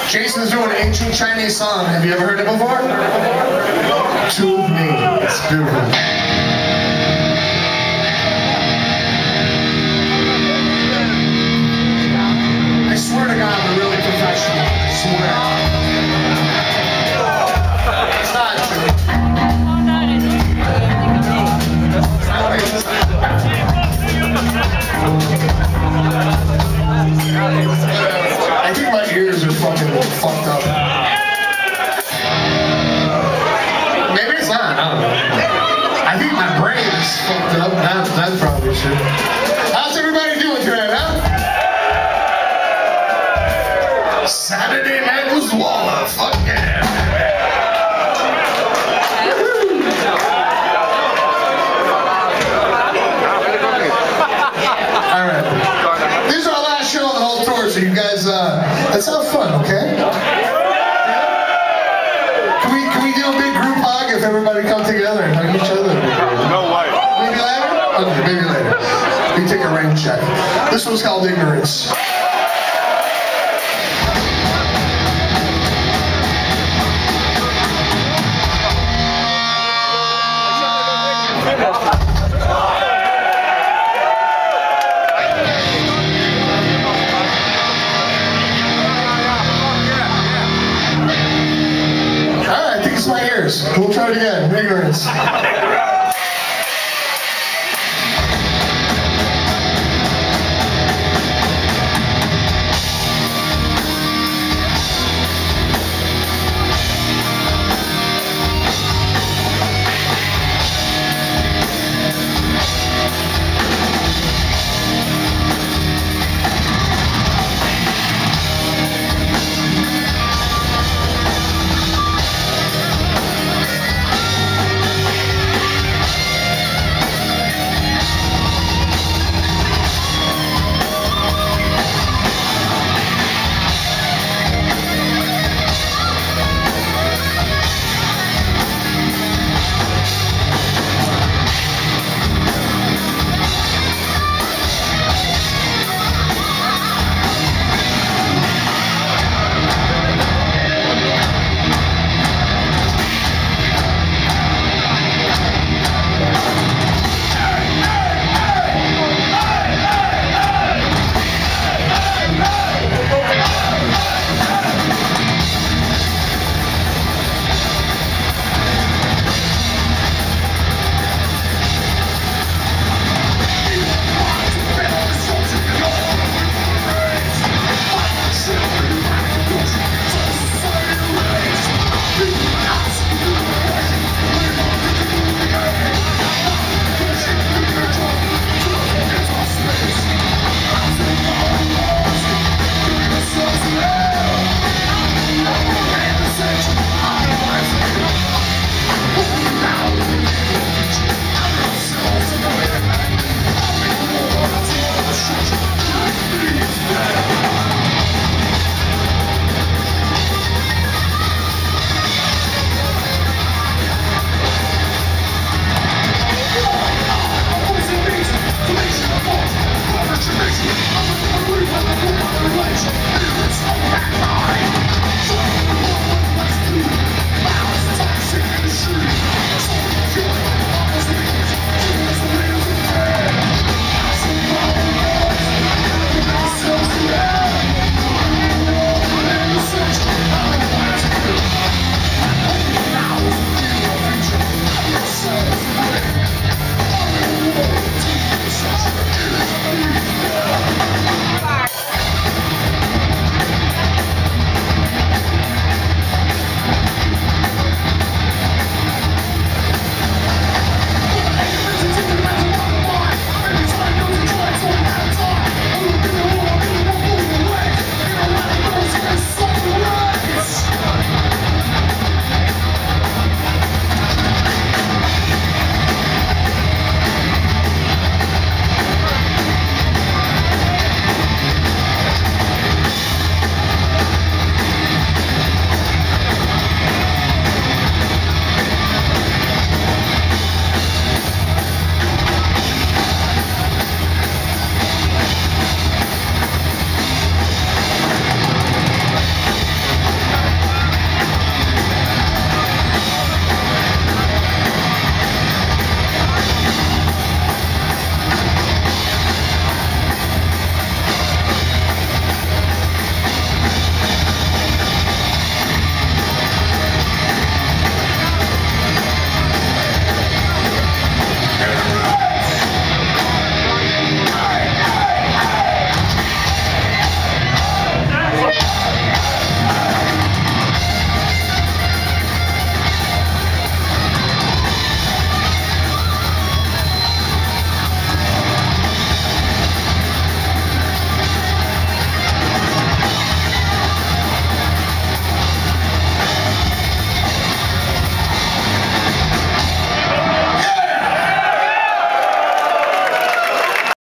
Jason's doing an ancient Chinese song. Have you ever heard it before? To me. It's beautiful. I swear to God, I'm really professional. I swear. It's not true. I think my ears are fucking fucked up. Maybe it's not, I don't know. I think my brain is fucked up. That's probably true. How's everybody doing tonight, huh? Saturday night was Walla. Fuck yeah. Alright. This is our last show of the whole tour, so you guys, let's have fun, okay? Can we do a big group hug if everybody come together and hug each other? No way. Maybe later? Okay, maybe later. We take a rain check. This one's called Ignorance. We'll try it again. Ignorance.